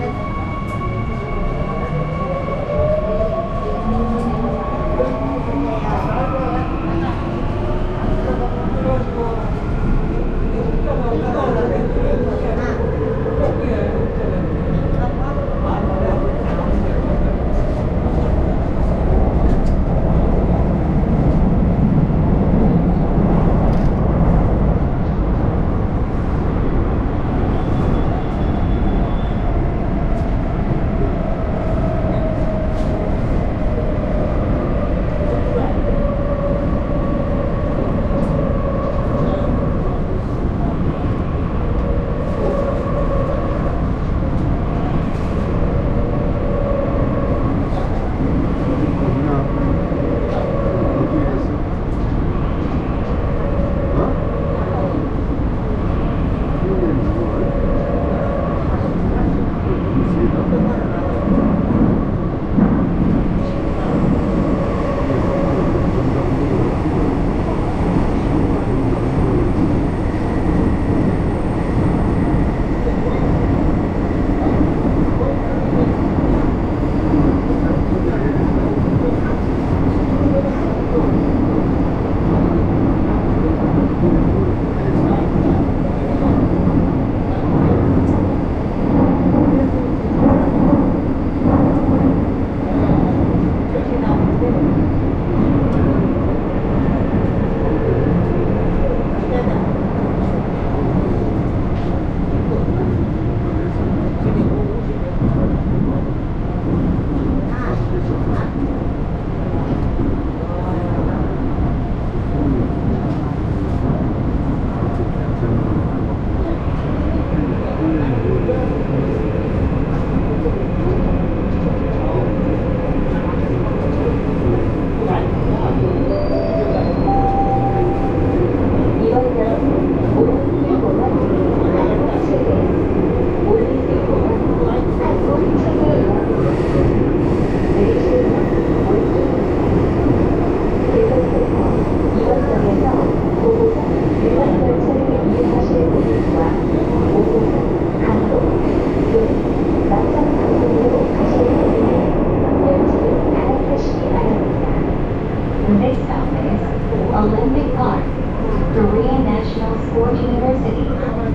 Olympic Park, Korea National Sports University.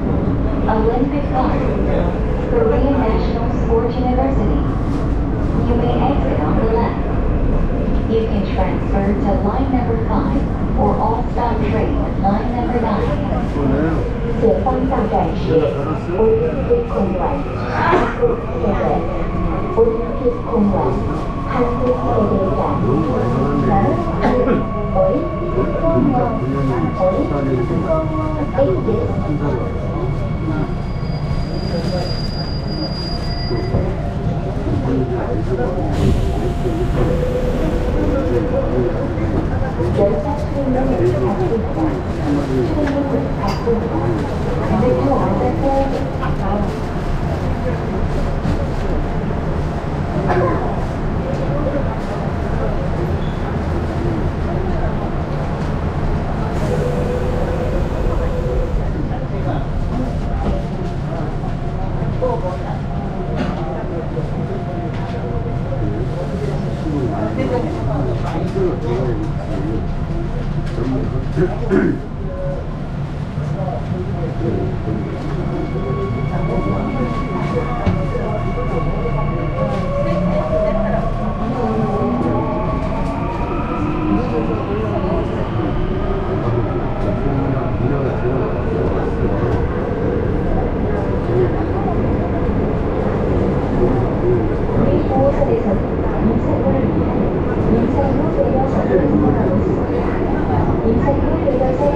Olympic Park, Korea National Sports University. You may exit on the left. You can transfer to line number 5 or all-stop train line number 9. 前方到站是 올림픽 공원, 한국 세대. 올림픽 공원, 한국 세대站. 올림픽 공원, 올림픽 공원, 인사로 내려서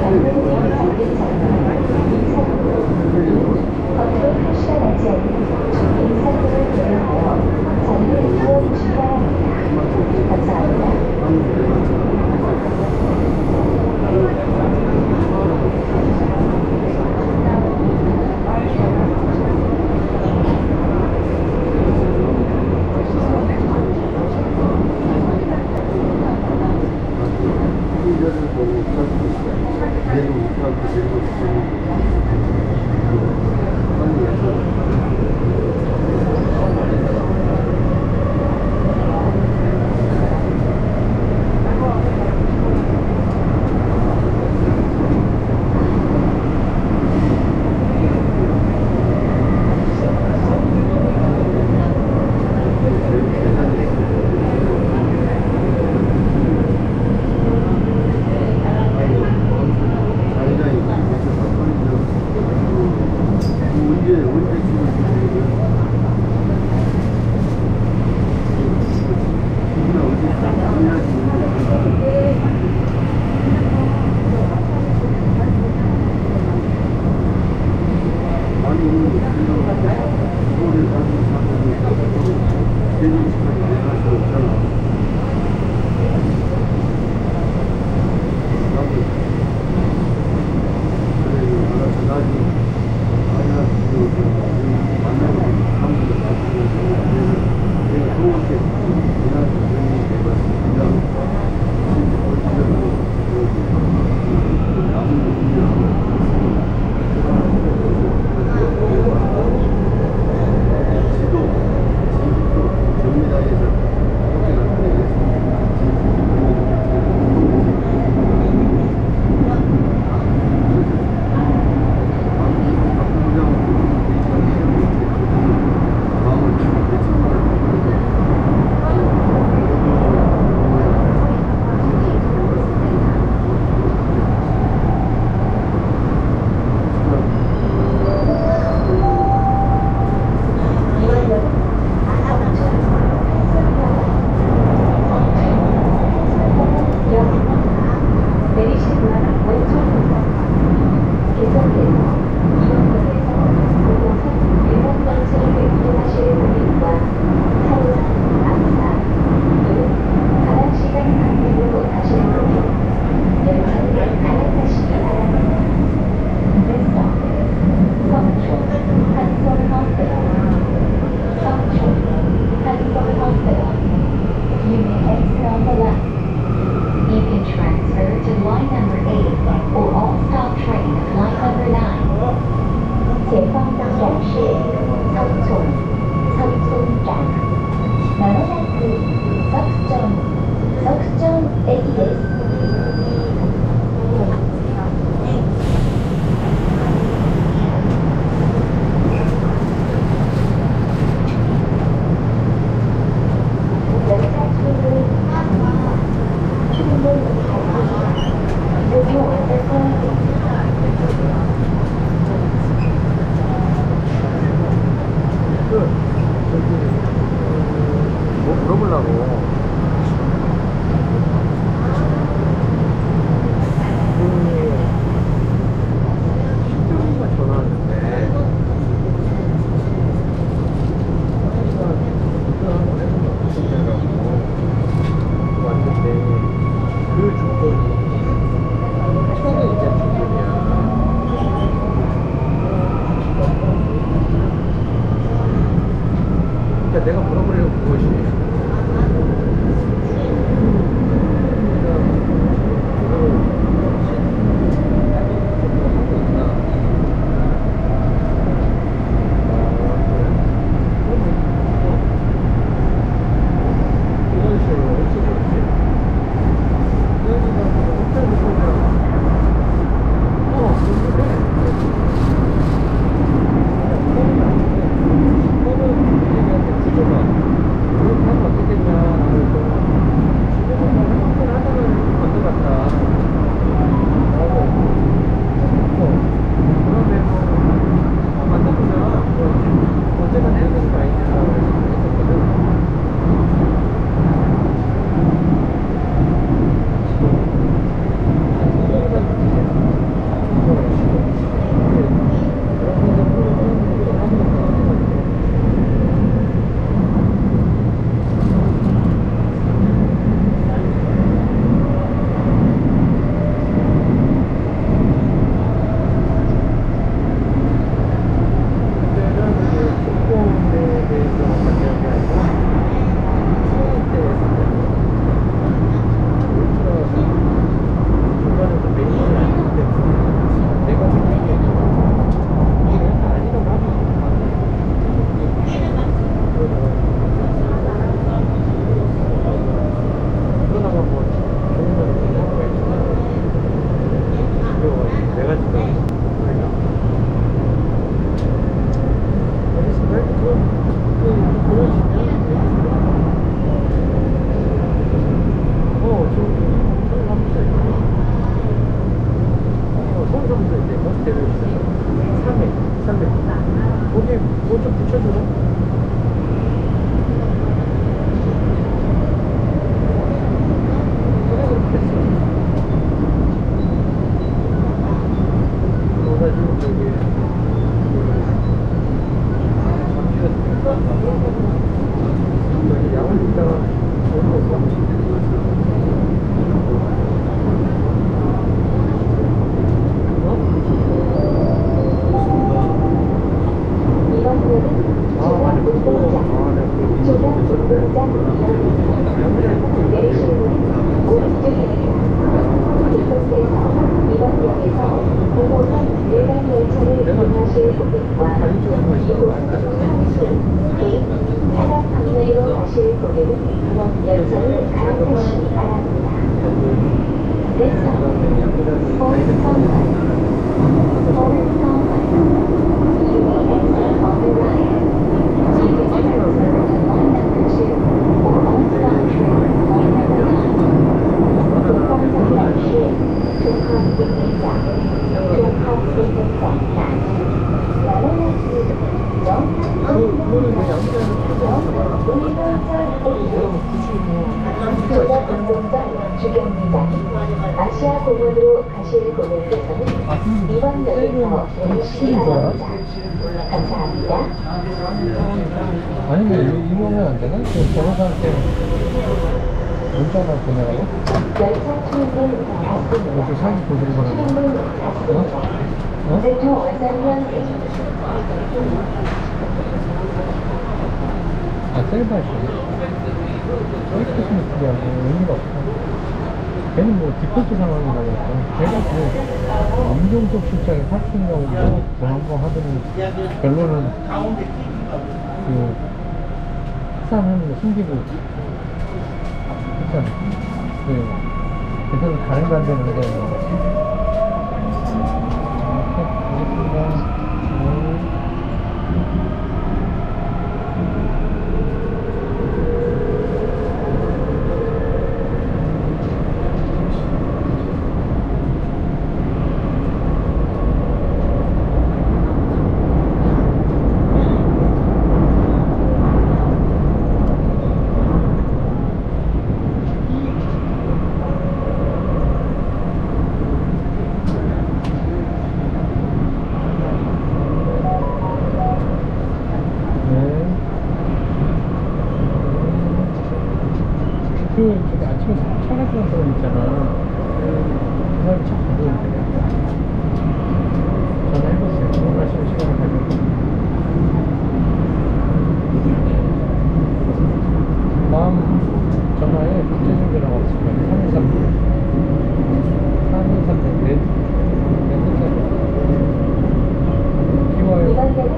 저기 뭐 물어보려고 신정이가 전화 왔는데 왔는데 그 조건이 처음에 이제 조건이야. 그러니까 내가 물어보려고 그것이 아시아공원으로 가실 고객께서는 이번 역에서 내리시기 바랍니다. 감사합니다. 아니면 이거면 안 되나? 그 변호사한테 문자가 보내라고? 열차 출입문 닫습니다. 이렇게 사진 보시는 거라고? 출입문 닫습니다. 대충 원산면 아, 셀바이스. 저렇게 쓰면 그게 의미가 없어. 걔는 뭐 디폴트 상황이라고 했어. 걔가 그 임종석 실장이 사춘이라고 뭐 한번 하더니 결론은 그 학산하는 거 숨기고 했잖아. 그래서 다른 거 안 되는데 뭐. 있잖아. 그 사람이 참 무서운데. 전화해봤어요. 원하시는 시간을 가지고. 다음 전화에 박재준 전화가 왔을 거예요. 313 네 끝자리. 비와요. 이번 역은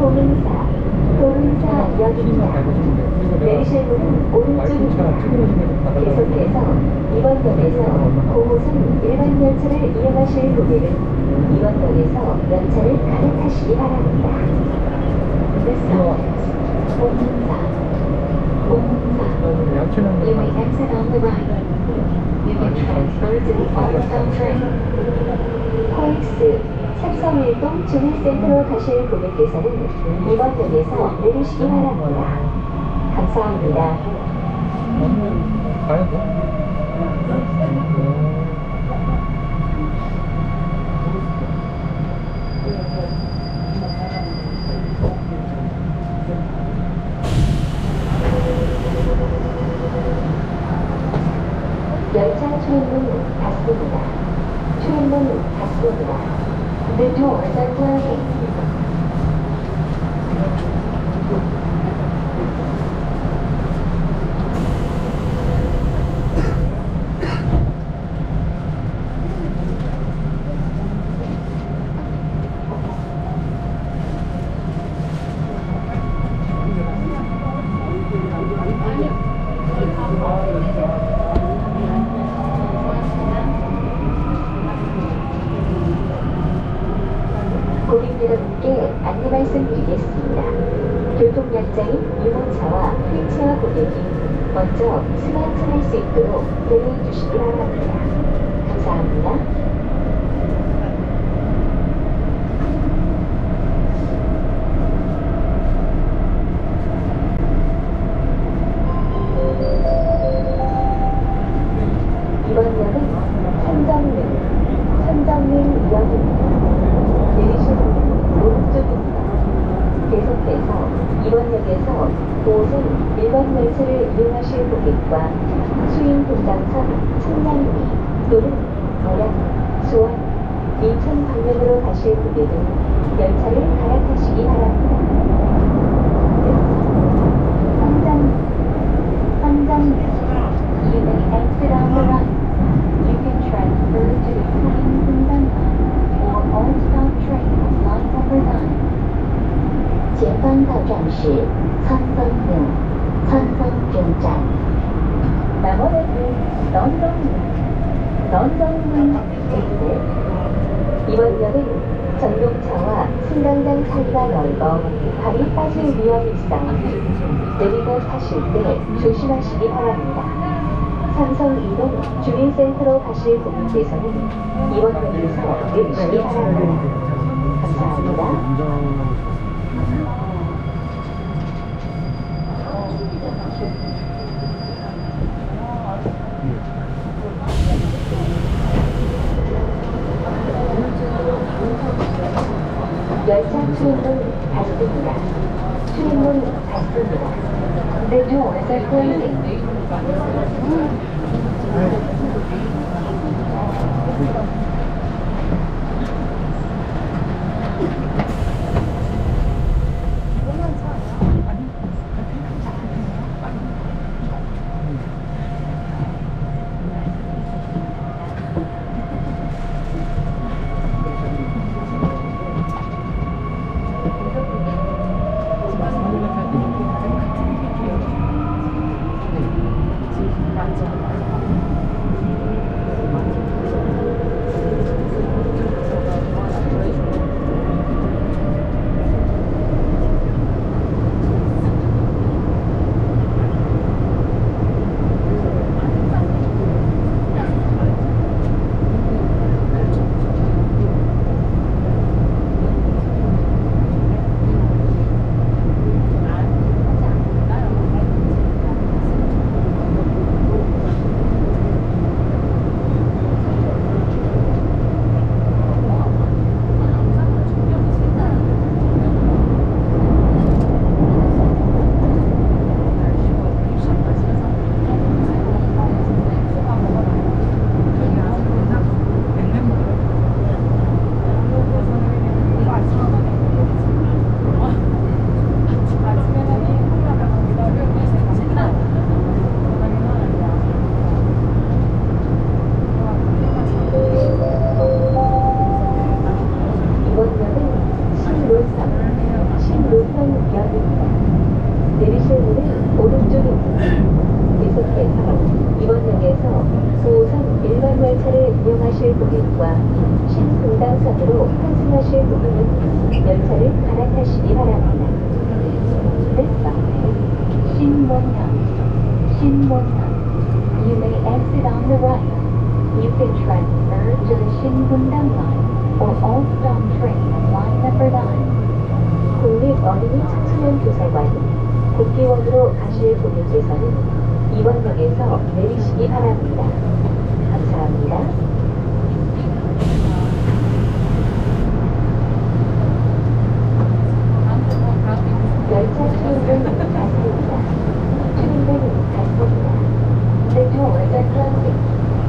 도른사 키나 역입니다. 밟으시면 돼요. 그리고 내리실 문은 마이크차 오른쪽입니다. 찍어주시면 좀 받아달라고. 계속해서 이번 역에서 9호선 일반 열차를 이용하실 고객은 이번 역에서 열차를 갈아타시기 바랍니다. This stop is 옹사. 양치는 You may exit on the right. You can transfer to the outbound train. 코엑스 삼성일동 주민센터로 가실 고객께서는 이번 역에서 내리시기 바랍니다. 감사합니다. 가야 돼? 열차 출입문 닫습니다. 출입문 닫습니다. The doors are closing. 고객 여러분께 안내 말씀드리겠습니다. 교통약자인 유모차와 휠체어 고객이 먼저 승하차할 수 있도록 배려해 주시기 바랍니다. 감사합니다. 이번 역은 선정릉역입니다. 내리실 문은 오른쪽입니다. 계속해서 이번 역에서 5호선 일반 열차를 이용하실 고객과 수인분당선 청량리 또는 거양, 수원, 인천 방면으로 가실 고객은 열차를 갈아타시기 바랍니다. 선정릉 You may exit on the right. You can transfer to the 수인분당선 or all-stop train on line number 9. 前方到站是선정릉站. 런던릉 exit. 이번 역은 전동차와 승강장 사이가 넓어 발이 빠질 위험이 있사오니 내리고 타실 때 조심하시기 바랍니다. 삼성 이동 주민센터로 가실 고객께서는 이번 역에서 내리시기 바랍니다. 감사합니다. 열차 출입문 닫습니다. 출입문 닫습니다. The doors are closing. 구간입니다. 내리실 문은 오른쪽입니다. 계속해서 이번역에서 9호선 일반 열차를 이용하실 고객과 신분당선으로 환승하실 고객은 열차를 갈아타시기 바랍니다. This bus is Shinmonyeon. Shinmonyeon. You may exit on the right. You can transfer to the Shinbundang line or Old-Dong train on line number 9. 국립어린이 청소년 도서관 국기원으로 가실 고객께서는 이번역에서 내리시기 바랍니다. 감사합니다. 열차 출입은 닫습니다. 출입은 닫습니다. The doors are closing.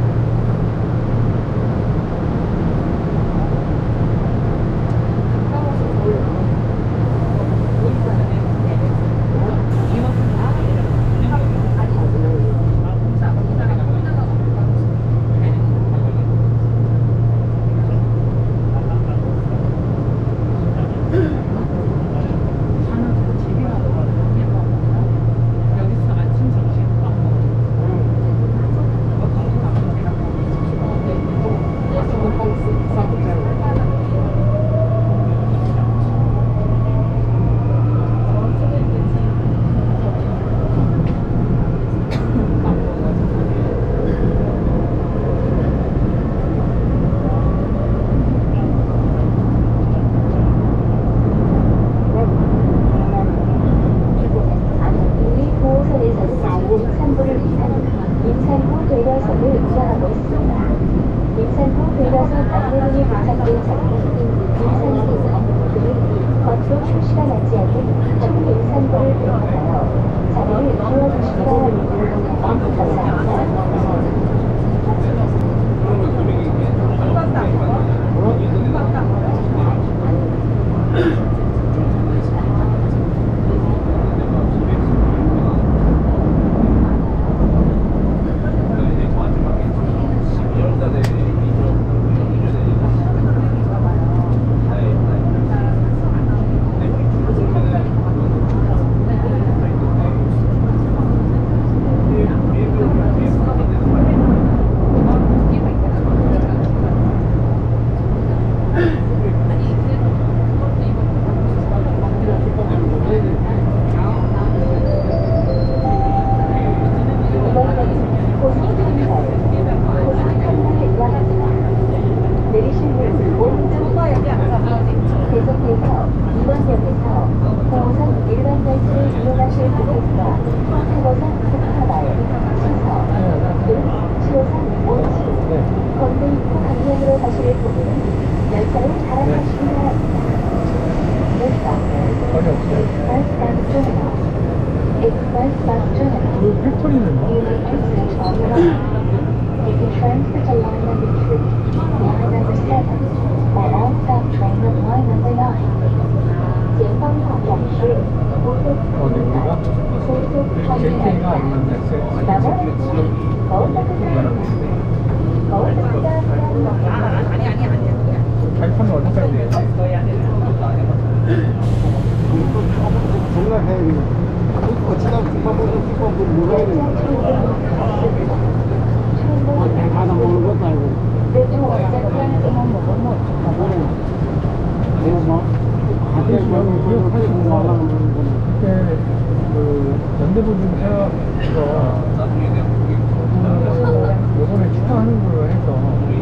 요번에 추가하는 걸로 해서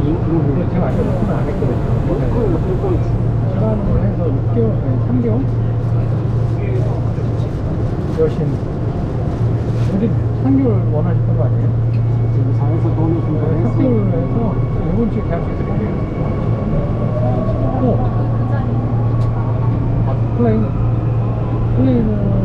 제가 아직 오픈을 안 했거든요. 추가하는 걸로 해서 6개월, 아니 3개월? 여신 근데 3개월 원하셨던 거 아니에요? 상에서 돈을 준다 했어. 3개월로 해서 이번 주에 계약서 드릴게요. 플레이는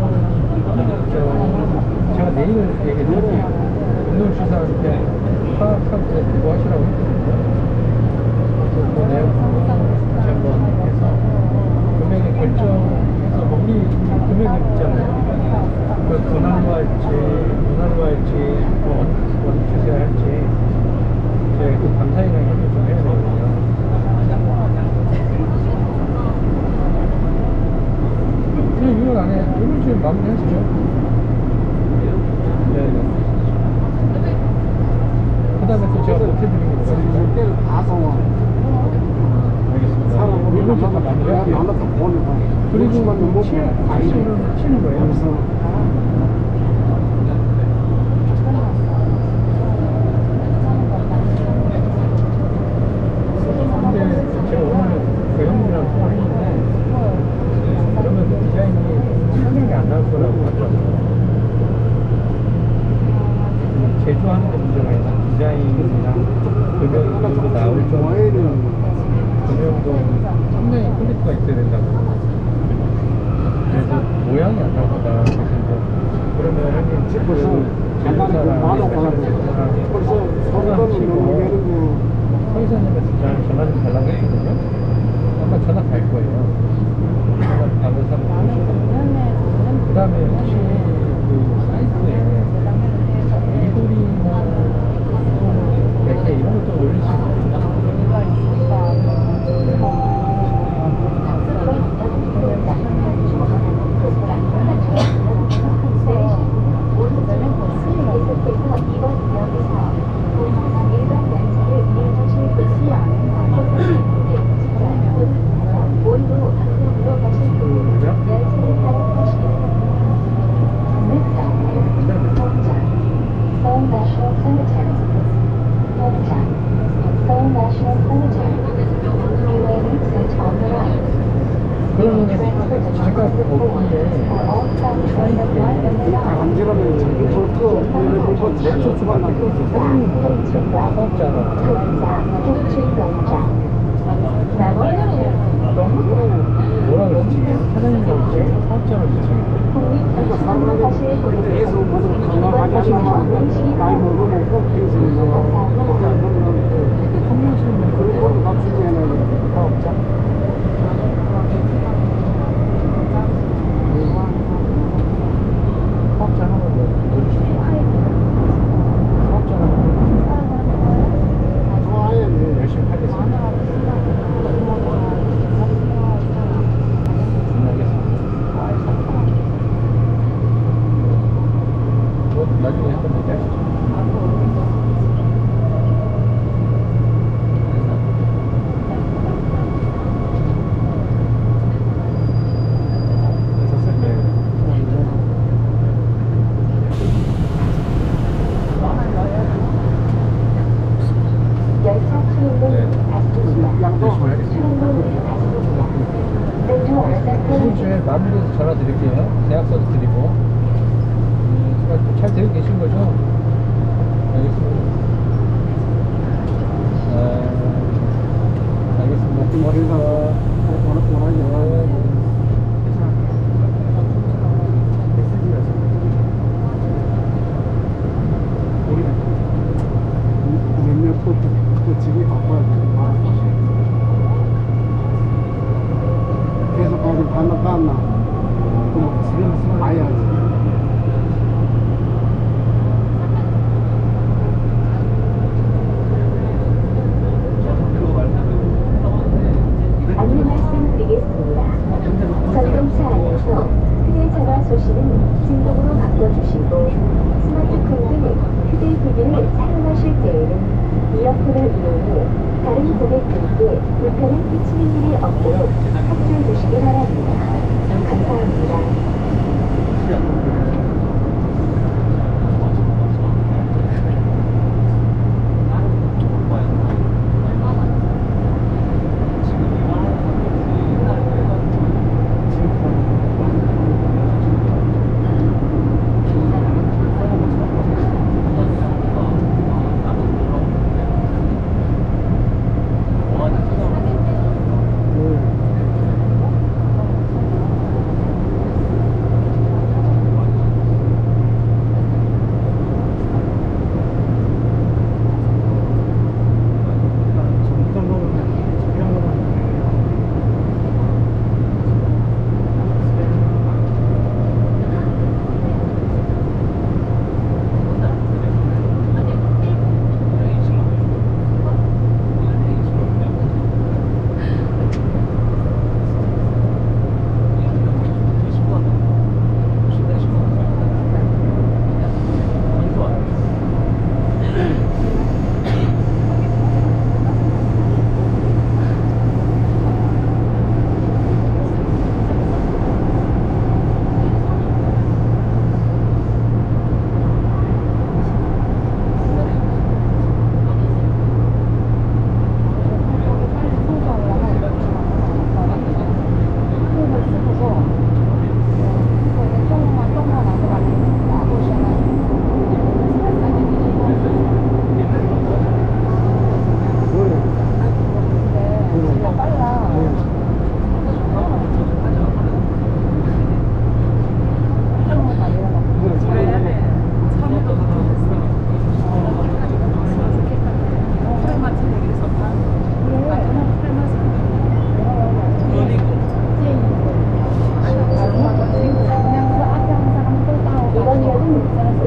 제가 내일 얘기했는데 운동 주사한테 파악하고 그거 하시라고 했거든요. 그 내용 한번 해서 금액을 결정해서 뭐 우리 금액이 있잖아요. 그 분할로 할지 뭐 어느 주세요 할지 저희 그 감사이랑 협의 좀 해야 되거든요. 1년 6월 안에 이번 주에 마무리하시죠. 네. 그 다음에 또 제가 보태드리는 거 있어요. 때를 다 성화. 알겠습니다. 사람 이번 주에 다 마무리할게요. 하나 더 보니까. 그리고 뭐 치는 거예요. 그래서 근데 제가 오늘 그 형님이랑 통화를 했는데 그러면 디자인이 상향이 안 나올 거라고 하더라고요. 제조하는 데 문제가 아니라 디자인이랑 조명이 정도 나올 정도로 조명도 상당히 퀄리티가 있어야 된다고. 그래서 모양이 안 나온다. 그래서 이제 그러면 형님 그 제조사랑 벌써 성과는 너무 되는 거. 서이사님한테 전화 좀 달라고 했거든요. 아마 전화 갈 거예요. 전화 받아서 한번 보시고. 그 다음에 혹시 그 사이트에 이불이나 베개 이런 것도 올릴 수 있나요? 계속해서 이번 역에서 도로상 일반 열차를 이용하실 분은 모이로 방면으로 가실 분 열차를 탈락하시겠습니다. Next stop is Pyeongchang, Seoul National Cemetery. Pyeongchang, Seoul National Cemetery. You may exit on the right. 그러면 제가 거기에 간지러면 자기 볼거 랩소 수밖에 없어요. 사장님 사업자라고. 뭐라 그러지? 사장님이라고 지금 사업자라고 지금. 계속 무슨 건강하시는 나이 먹으면 꼭 판매하시는 분이 그런 거 납치해놔야 사업자? 사업자 하나 넣어주시죠. 사업자 하나 좋아해. 열심히 하겠습니다. 뭐 나중에 한번 얘기하시죠. 열차 출입문 닫습니다. 열심히 하겠습니다. 출입문 닫습니다. The doors that 이번 주에 마무리해서 전화 드릴게요. 계약서도 드리고. 잘 되고 계신 거죠? 알겠습니다. 알겠습니다. 머리가 원하죠. 몇몇 또 집이 바빠야 돼. 계속 가지 반납 또 지금 와야지. 안내 말씀드리겠습니다. 전동차 안에서 휴대전화 소시는 진동으로 바꿔주시고 스마트폰 등 휴대기기를 사용하실 때에는 이어폰을 이용해 다른 고객들께 불편을 끼치는 일이 없도록 확인해 주시기 바랍니다. 감사합니다.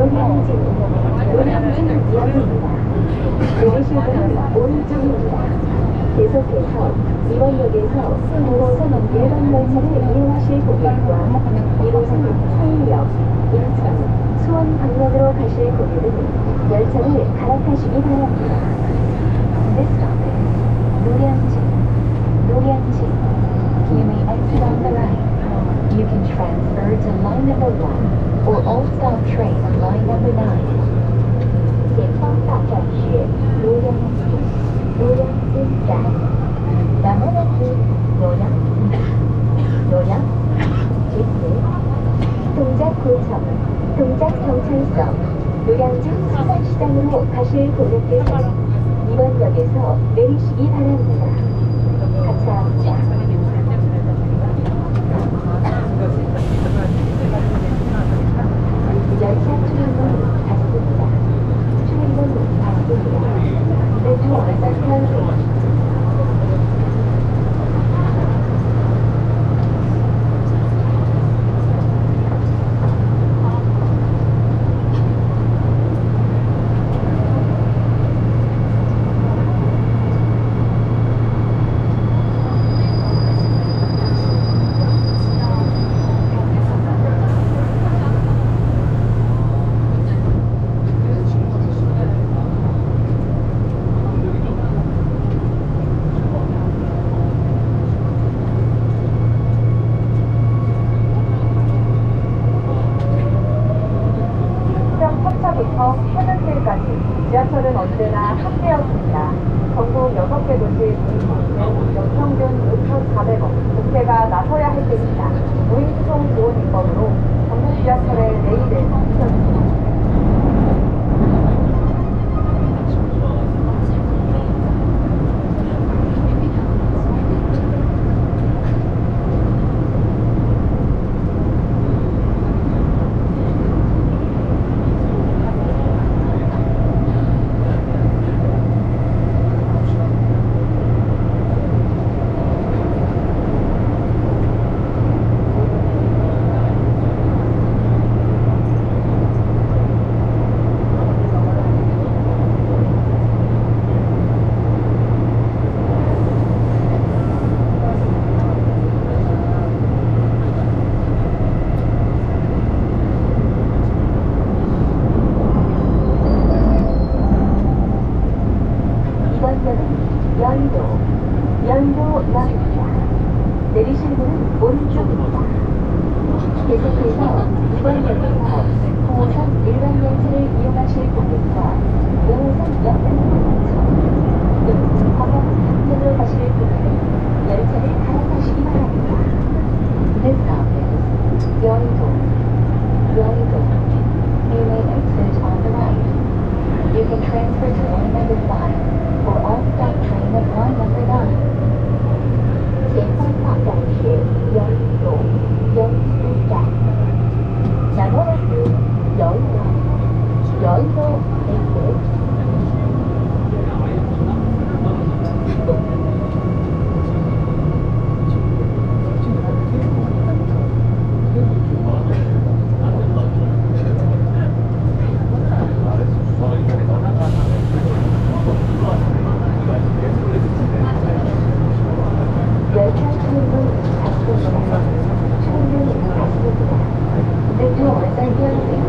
노량진역입니다. 내리실 분은 오른쪽입니다. 계속해서 이번역에서 9호선 일반 열차를 이용하실 고객과 1호선 서울역, 인천, 수원 방면으로 가실 고객은 열차를 갈아타시기 바랍니다. This stop is Noryangin. Noryangin. You may exit on the right. You can transfer to line number 1 or all-stop train on line number 9. 前方到站是노량진站. 나무나기 노량진 동작구청, 동작경찰서, 노량진 수산시장으로 가실 고객께서는 이번 역에서 내리시기 바랍니다. 감사합니다. 열차 출입문 닫습니다. 출입문 닫습니다. The doors are closing. 부터 해변길까지 지하철은 언제나 함께였습니다. 전국 6개 도시 무인도시는 연평균 5,400원, 국회가 나서야 할 때입니다. 무인수송 지원 입법으로 전국 지하철의 내일을 비춰줍니다. 연도역입니다. 내리실 문은 오른쪽입니다. 계속해서 이번 역에서 9호선 일반 열차를 이용하실 고객과 5호선 역등선, 방면으로 가실 고객은 열차를 갈아타시기 바랍니다. This stop is Yeouido. You may exit on the right. You can transfer to line number 5 or all-stop train of line number 9. 前方到站是여의도站. 나무라스 여의도 exit. The doors are closing.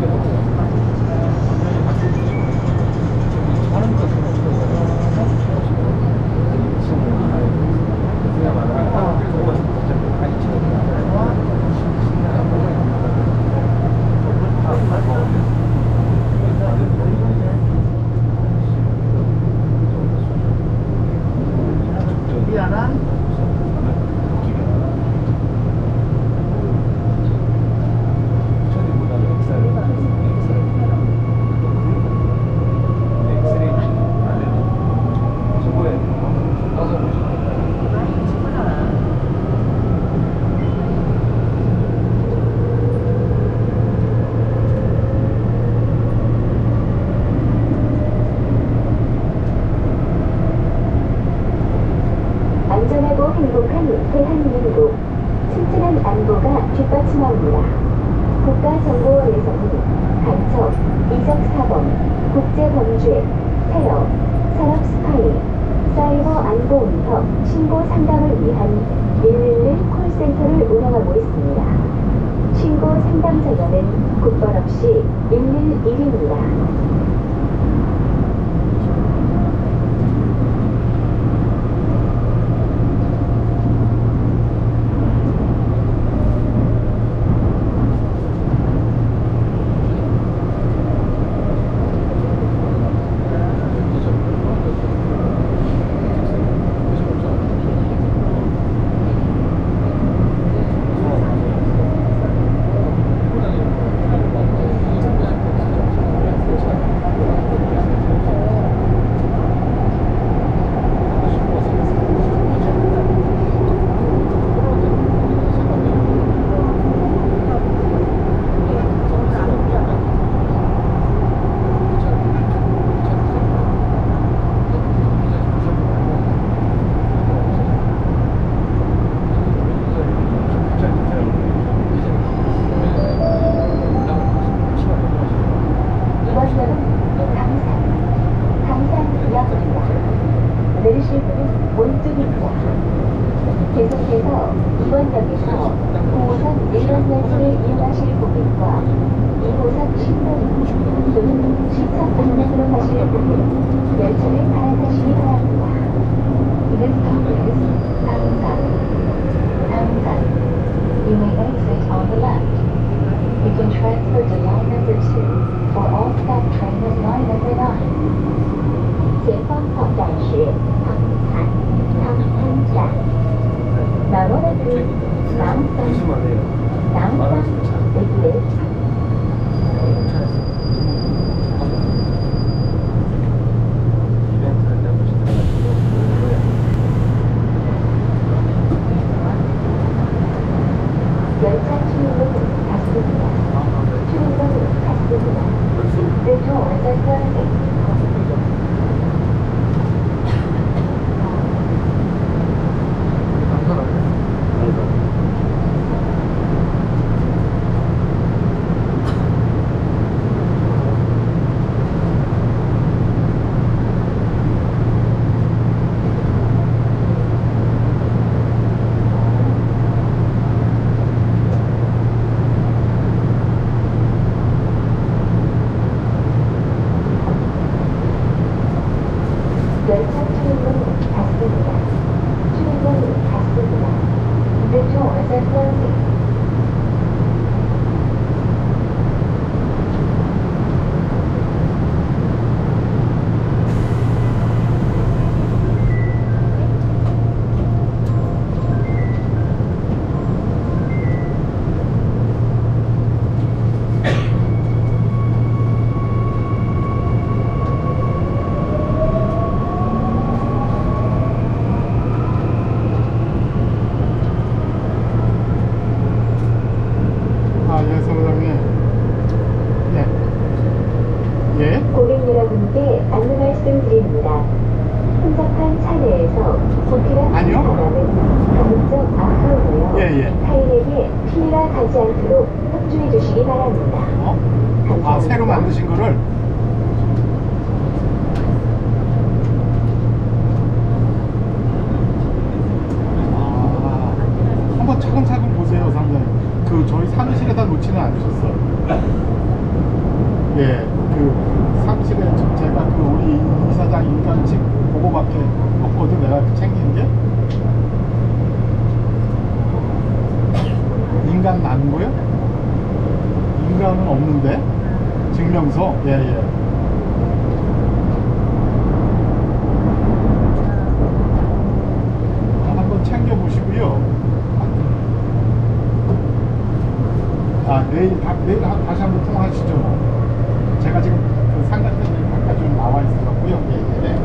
안전하고 행복한 대한민국, 튼튼한 안보가 뒷받침합니다. 국가정보원에서는 간첩, 위협, 이적사범, 국제범죄, 테러, 산업 스파이, 사이버 안보 위협 신고 상담을 위한 111 콜센터를 운영하고 있습니다. 신고 상담 전화는 국번 없이 111입니다. 내리실 문은 왼쪽입니다. 계속해서 이번역에서 9호선 1번 열차를 이용하실 고객과 2호선 신도림 또는 시청 방면으로 가실 고객, 열차를 갈아타시기 바랍니다. This stop is Ansan. Ansan. You may exit on the left. You can transfer to line number 2 for all stop train at line number 9. 前方到站是唐山まもなく南山駅です。 열차 출입은 닫습니다. 출입은 닫습니다. The doors are closing. 열차 출입은 닫습니다. 출입은 닫습니다. The doors are closing. 예, 사무장님. 예. 고객 여러분께 안내 말씀드립니다. 혼잡한 차내에서 불필요한 아니요. 사람은 가급적 앞으로요. 예. 타인에게 피해가 가지 않도록 협조해 주시기 바랍니다. 감사합니다. 새로 만드신 거를? 한번 차근차근 보세요, 사무장님. 저희 사무실에다 놓지는 않으셨어. 예, 사무실에 제가 우리 이사장 인간식 그거밖에 없거든. 내가 챙긴 게. 인간 나는 거요? 인간은 없는데? 증명서? 예. 한번 챙겨보시고요. 내일 다시 한번 통화하시죠. 제가 지금 상가 때문에 바깥 좀 나와 있어갖고요. 예.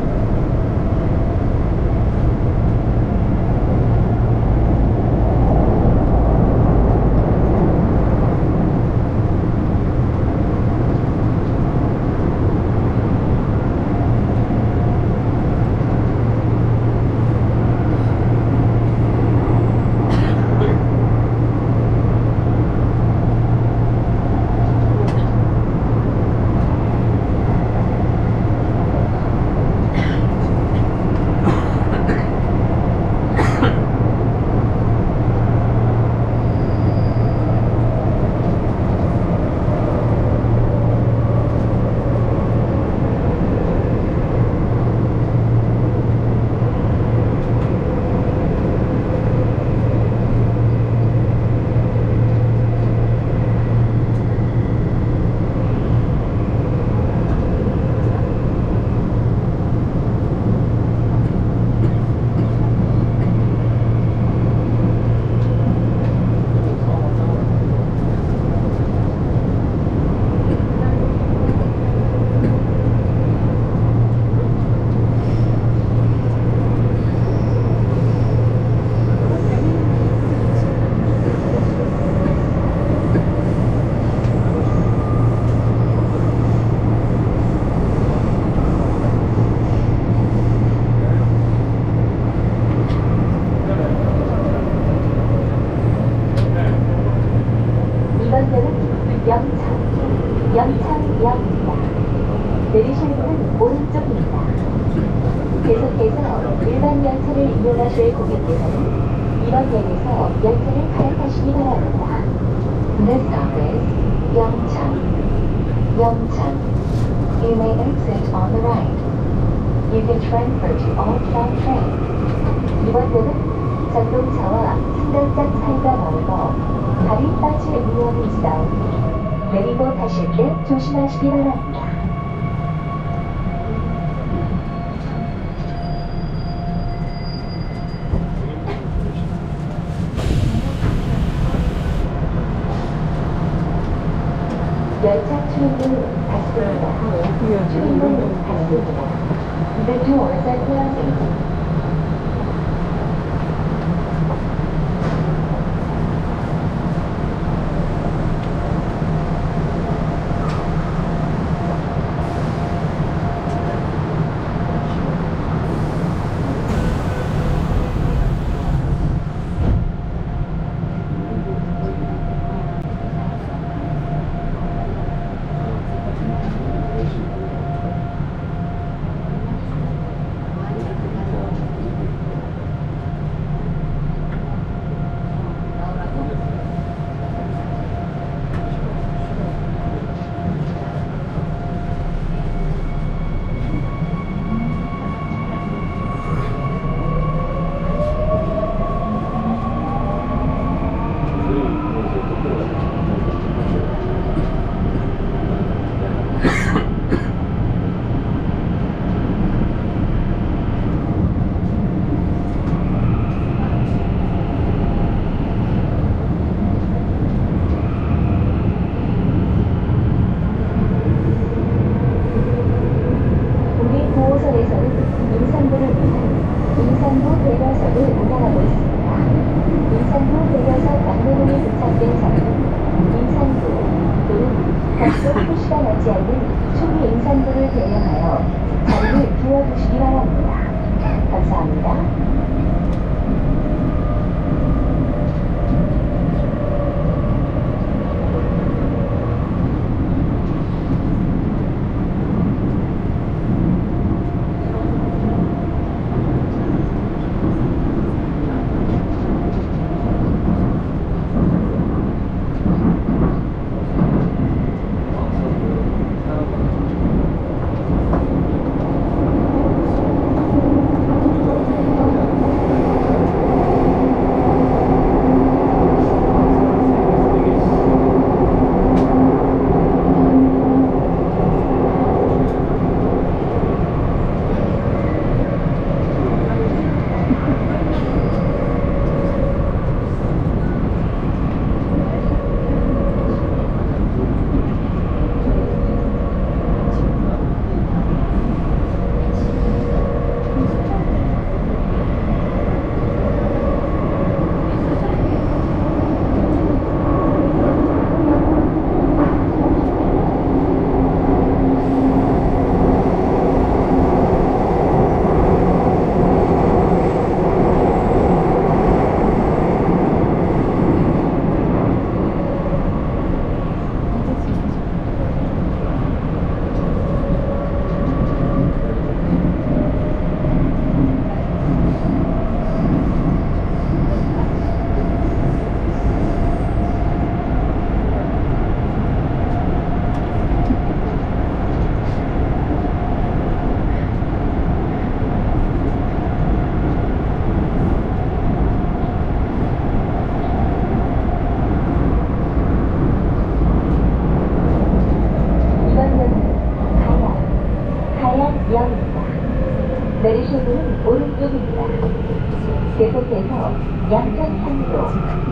연창역입니다. 내리실 문은 오른쪽입니다. 계속해서 일반 열차를 이용하실 고객께서는 이번 역에서 열차를 갈아타시기 바랍니다. This stop is Yeongchang. Yeongchang. You may exit on the right. You can transfer to all south trains. 이번 역은 전동차와 승강장 사이가 넓어 발이 빠질 위험이 있사오니 내리고 타실 때 조심하시기 바랍니다. 열차 출입문 닫습니다. 출입문 닫습니다. The doors are closing. 내리실 문은 오른쪽입니다. 계속해서 양천탄도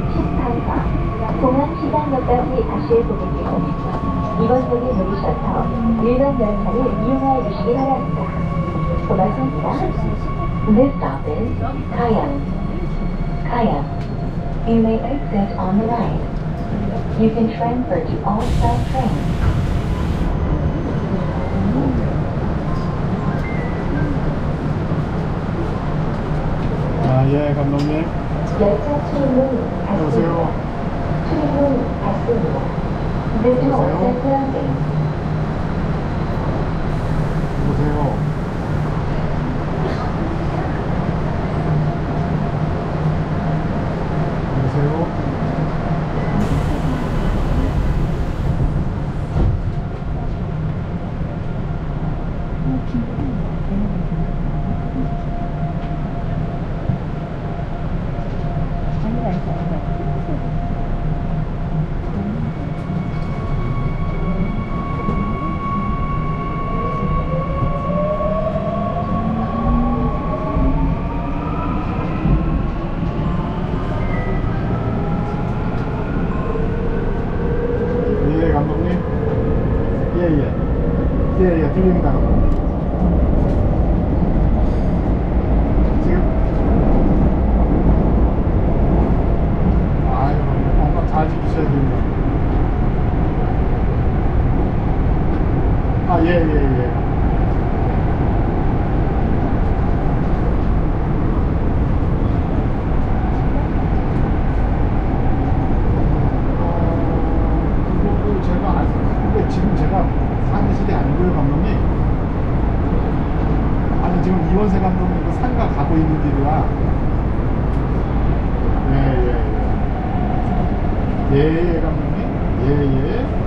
18번 공항시장역까지 가실 고객께서는 이번 역에 내리셔서 일반 열차를 이용하여 주시기 바랍니다. 고맙습니다. This stop is Kayang. Kayang. You may exit on the right. You can transfer to all south trains. 예, 감독님. 열차 출입문 닫습니다. 안녕하세요. 출입문 닫습니다. The doors are closing. 보세요. 보세요. 예, 감독님. 예, 들립니다, 감독님. 지금. 아유, 건강 잘 지키셔야 됩니다. 아, 예. 그거도 제가 근데 지금 제가 사무실이 아니고요, 감독님. 아니, 지금 이원세 감독님 그 상가 가고 있는 길이라. 예, 감독님. 예.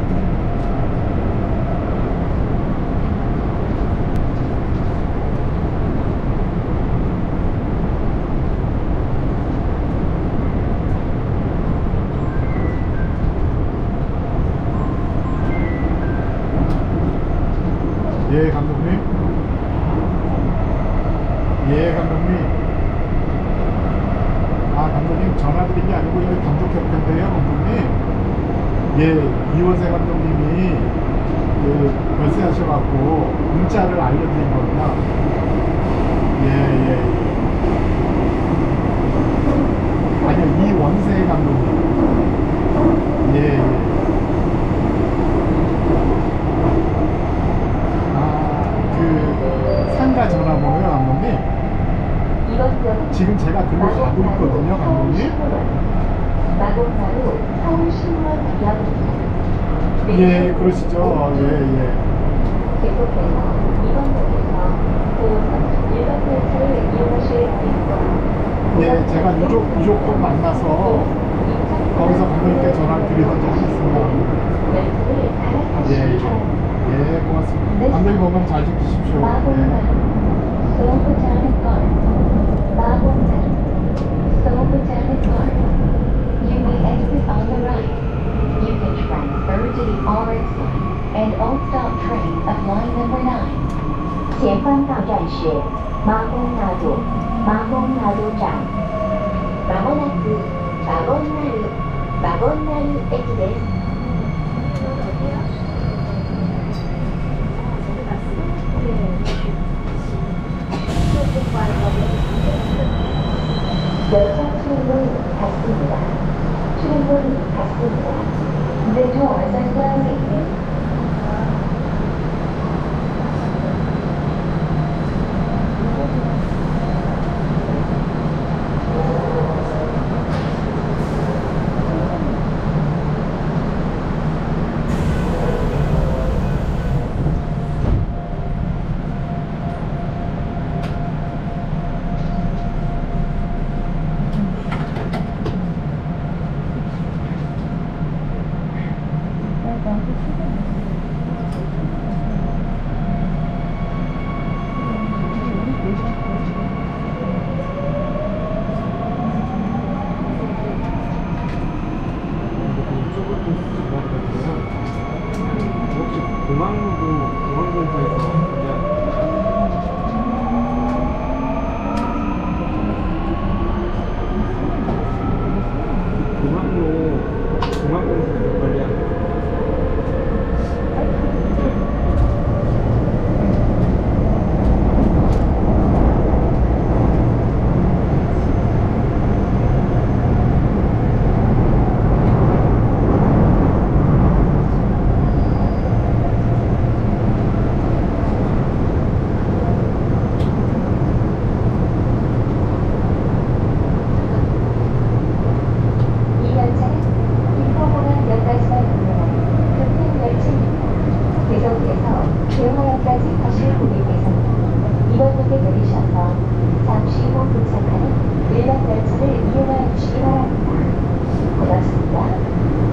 예, 감독님. 예, 감독님. 아, 감독님 전화드린 게 아니고 여기 감독협회인데요, 감독님. 예, 이원세 감독님이 그 결세하셔갖고 문자를 알려드린 겁니다. 예. 아니요, 이원세 감독님. 예. 상가 전화번호요, 감독님. 이번 역은 지금 제가 글로 가고 있거든요, 감독님. 마곡나루 서울신문역입니다. 예, 그러시죠. 예. 계속해서 이번 역에서 5호선 일반 열차를 이용하실 수 있고 예, 제가 유족분 만나서 거기서 감독님께 전화를 드리던지 하겠습니다. 열차를 갈아타시기 바랍니다. 예, 고맙습니다. 감독님 건강 잘 지키십시오. 예. 마곡나루 Seoul Botanic Garden. 마곡나루 Seoul Botanic Garden. You may exit on the right. You can transfer to the RX line and Old Stop train of line number 9. 前方到站是마곡나루站。まもなくマゴンナル駅です。열차 출입문 닫습니다. 출입문 닫습니다. The doors are closing. 혹시 공항공사에서 공항공사에서 관리하는 대화역까지 가실 고객께서는 이번 역에 내리셔서 잠시 후 도착하는 일반 열차를 이용하여 주시기 바랍니다. 고맙습니다.